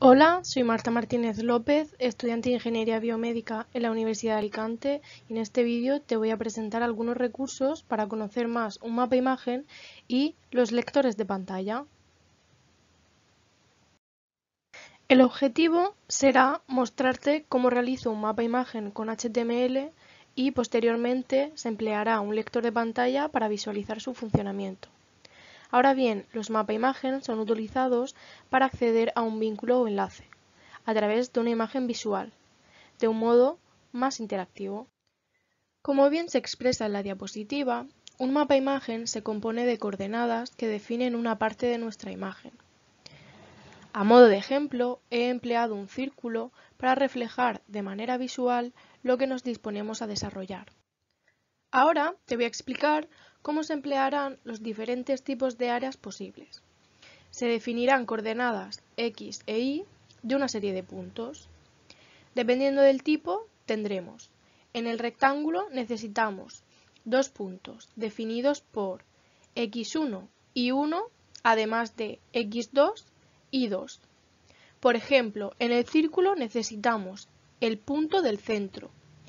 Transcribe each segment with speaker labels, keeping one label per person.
Speaker 1: Hola, soy Marta Martínez López, estudiante de Ingeniería Biomédica en la Universidad de Alicante, y en este vídeo te voy a presentar algunos recursos para conocer más un mapa imagen y los lectores de pantalla. El objetivo será mostrarte cómo realizo un mapa imagen con HTML y posteriormente se empleará un lector de pantalla para visualizar su funcionamiento. Ahora bien, los mapa imagen son utilizados para acceder a un vínculo o enlace a través de una imagen visual, de un modo más interactivo. Como bien se expresa en la diapositiva, un mapa imagen se compone de coordenadas que definen una parte de nuestra imagen. A modo de ejemplo, he empleado un círculo para reflejar de manera visual lo que nos disponemos a desarrollar. Ahora te voy a explicar cómo se emplearán los diferentes tipos de áreas posibles. Se definirán coordenadas X e Y de una serie de puntos. Dependiendo del tipo, tendremos: en el rectángulo necesitamos dos puntos definidos por x1 y 1, además de x2 y 2. Por ejemplo, en el círculo necesitamos el punto del centro,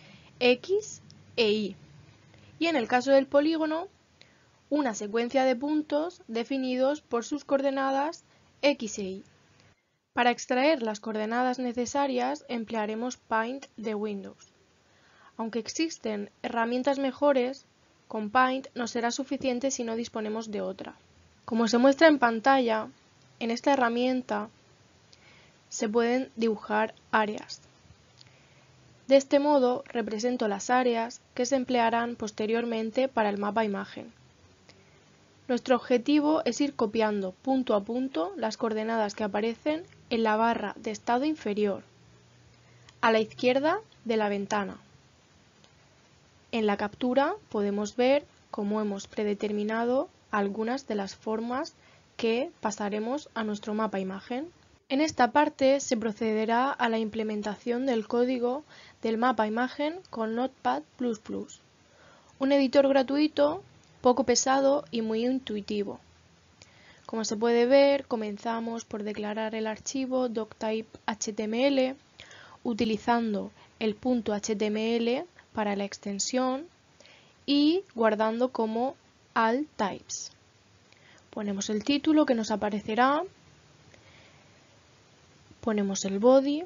Speaker 1: x e y. Y en el caso del polígono, una secuencia de puntos definidos por sus coordenadas x e y. Para extraer las coordenadas necesarias emplearemos Paint de Windows. Aunque existen herramientas mejores, con Paint nos será suficiente si no disponemos de otra. Como se muestra en pantalla, en esta herramienta se pueden dibujar áreas. De este modo represento las áreas que se emplearán posteriormente para el mapa imagen. Nuestro objetivo es ir copiando punto a punto las coordenadas que aparecen en la barra de estado inferior, a la izquierda de la ventana. En la captura podemos ver cómo hemos predeterminado algunas de las formas que pasaremos a nuestro mapa imagen. En esta parte se procederá a la implementación del código del mapa imagen con Notepad++, un editor gratuito, poco pesado y muy intuitivo. Como se puede ver, comenzamos por declarar el archivo doctype.html utilizando el .html para la extensión y guardando como alt types. Ponemos el título que nos aparecerá, ponemos el body.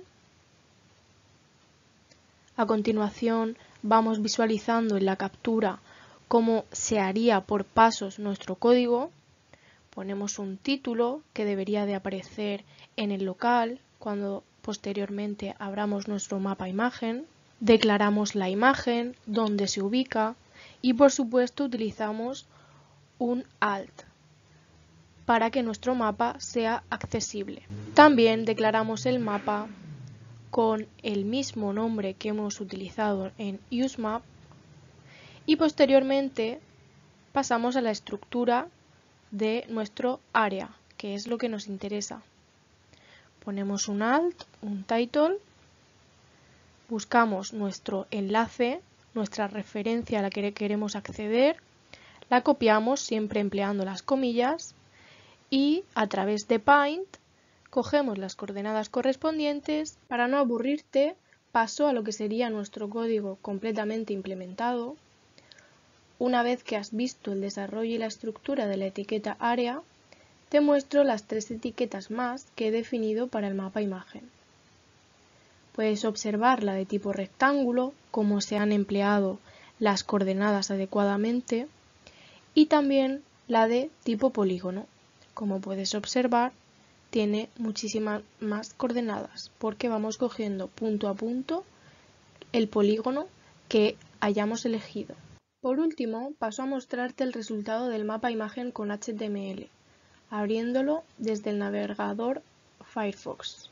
Speaker 1: A continuación vamos visualizando en la captura cómo se haría por pasos nuestro código. Ponemos un título que debería de aparecer en el local cuando posteriormente abramos nuestro mapa imagen. Declaramos la imagen, dónde se ubica y por supuesto utilizamos un alt para que nuestro mapa sea accesible. También declaramos el mapa con el mismo nombre que hemos utilizado en usemap y posteriormente pasamos a la estructura de nuestro área, que es lo que nos interesa. Ponemos un alt, un title, buscamos nuestro enlace, nuestra referencia a la que queremos acceder, la copiamos siempre empleando las comillas y a través de Paint cogemos las coordenadas correspondientes. Para no aburrirte, paso a lo que sería nuestro código completamente implementado. Una vez que has visto el desarrollo y la estructura de la etiqueta área, te muestro las tres etiquetas más que he definido para el mapa imagen. Puedes observar la de tipo rectángulo, cómo se han empleado las coordenadas adecuadamente, y también la de tipo polígono. Como puedes observar, tiene muchísimas más coordenadas porque vamos cogiendo punto a punto el polígono que hayamos elegido. Por último, paso a mostrarte el resultado del mapa imagen con HTML, abriéndolo desde el navegador Firefox.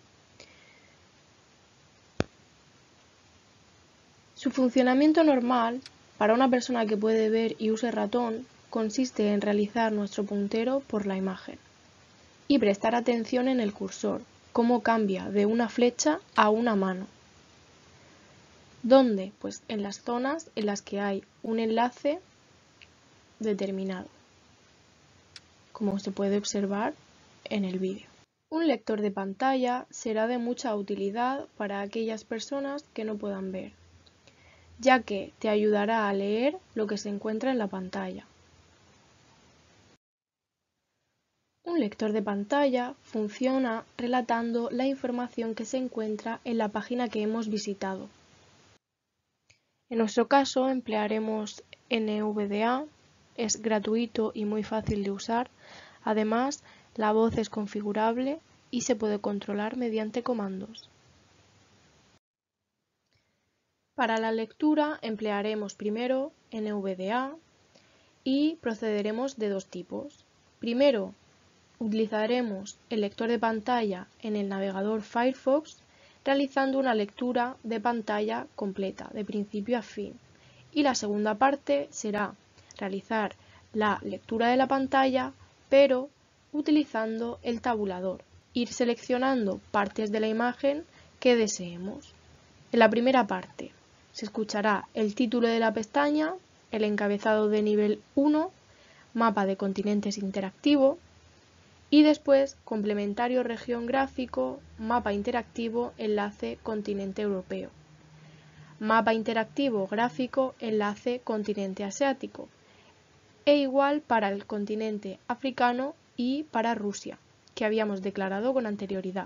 Speaker 1: Su funcionamiento normal, para una persona que puede ver y use ratón, consiste en realizar nuestro puntero por la imagen y prestar atención en el cursor, cómo cambia de una flecha a una mano. ¿Dónde? Pues en las zonas en las que hay un enlace determinado, como se puede observar en el vídeo. Un lector de pantalla será de mucha utilidad para aquellas personas que no puedan ver, ya que te ayudará a leer lo que se encuentra en la pantalla. Un lector de pantalla funciona relatando la información que se encuentra en la página que hemos visitado. En nuestro caso emplearemos NVDA, es gratuito y muy fácil de usar. Además, la voz es configurable y se puede controlar mediante comandos. Para la lectura emplearemos primero NVDA y procederemos de dos tipos. Primero, utilizaremos el lector de pantalla en el navegador Firefox, realizando una lectura de pantalla completa, de principio a fin. Y la segunda parte será realizar la lectura de la pantalla, pero utilizando el tabulador. Ir seleccionando partes de la imagen que deseemos. En la primera parte se escuchará el título de la pestaña, el encabezado de nivel 1, mapa de continentes interactivo, y después complementario región gráfico, mapa interactivo, enlace continente europeo. Mapa interactivo gráfico, enlace continente asiático. E igual para el continente africano y para Rusia, que habíamos declarado con anterioridad.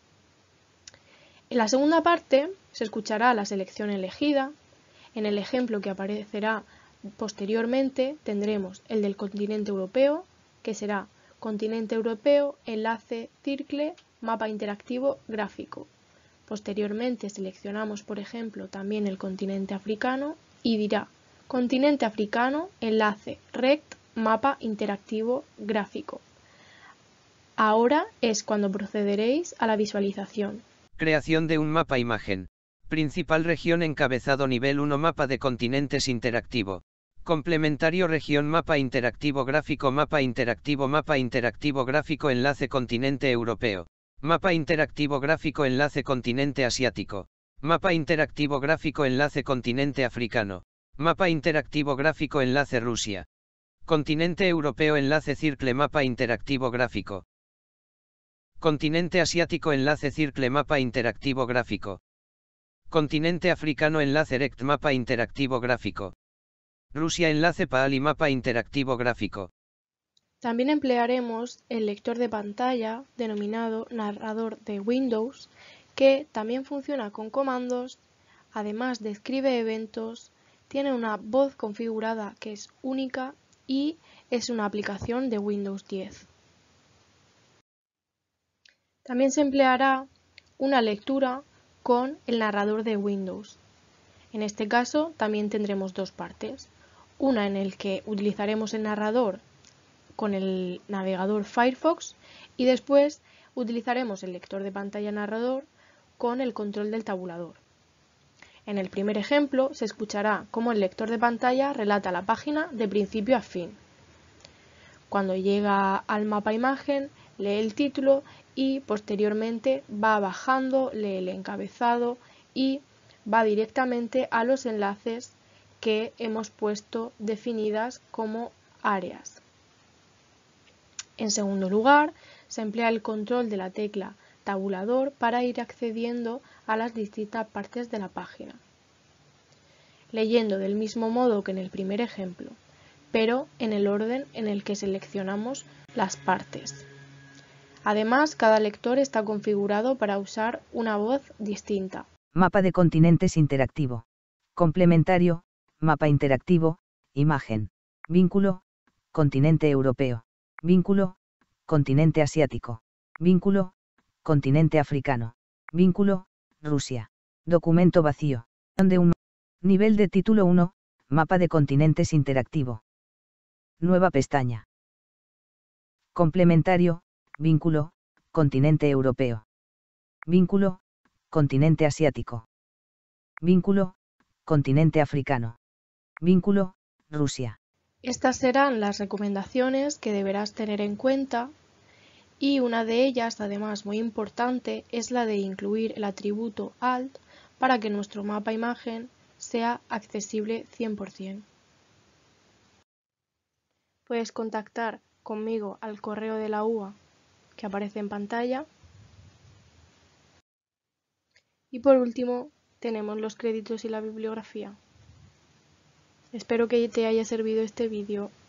Speaker 1: En la segunda parte se escuchará la selección elegida. En el ejemplo que aparecerá posteriormente tendremos el del continente europeo, que será continente europeo, enlace, circle, mapa interactivo, gráfico. Posteriormente seleccionamos, por ejemplo, también el continente africano y dirá continente africano, enlace, rect, mapa interactivo, gráfico. Ahora es cuando procederéis a la visualización.
Speaker 2: Creación de un mapa imagen. Principal región encabezado nivel 1 mapa de continentes interactivo. Complementario región mapa interactivo gráfico gráfico enlace continente europeo. Mapa interactivo gráfico enlace continente asiático. Mapa interactivo gráfico enlace continente africano. Mapa interactivo gráfico enlace Rusia. Continente europeo enlace circle mapa interactivo gráfico. Continente asiático enlace circle mapa interactivo gráfico. Continente africano enlace rect mapa interactivo gráfico. Rusia enlace PAL y mapa interactivo gráfico.
Speaker 1: También emplearemos el lector de pantalla denominado narrador de Windows, que también funciona con comandos, además describe eventos, tiene una voz configurada que es única y es una aplicación de Windows 10. También se empleará una lectura con el narrador de Windows. En este caso también tendremos dos partes, una en el que utilizaremos el narrador con el navegador Firefox y después utilizaremos el lector de pantalla narrador con el control del tabulador. En el primer ejemplo se escuchará cómo el lector de pantalla relata la página de principio a fin. Cuando llega al mapa imagen, lee el título y posteriormente va bajando, lee el encabezado y va directamente a los enlaces que hemos puesto definidas como áreas. En segundo lugar, se emplea el control de la tecla tabulador para ir accediendo a las distintas partes de la página, leyendo del mismo modo que en el primer ejemplo, pero en el orden en el que seleccionamos las partes. Además, cada lector está configurado para usar una voz distinta.
Speaker 3: Mapa de continentes interactivo. Complementario, mapa interactivo, imagen. Vínculo, continente europeo. Vínculo, continente asiático. Vínculo, continente africano. Vínculo, Rusia. Documento vacío. Nivel de título 1, mapa de continentes interactivo. Nueva pestaña. Complementario, vínculo, continente europeo. Vínculo, continente asiático. Vínculo, continente africano. Vínculo, Rusia.
Speaker 1: Estas serán las recomendaciones que deberás tener en cuenta y una de ellas, además muy importante, es la de incluir el atributo Alt para que nuestro mapa imagen sea accesible 100%. Puedes contactar conmigo al correo de la UA, que aparece en pantalla. Y por último tenemos los créditos y la bibliografía. Espero que te haya servido este vídeo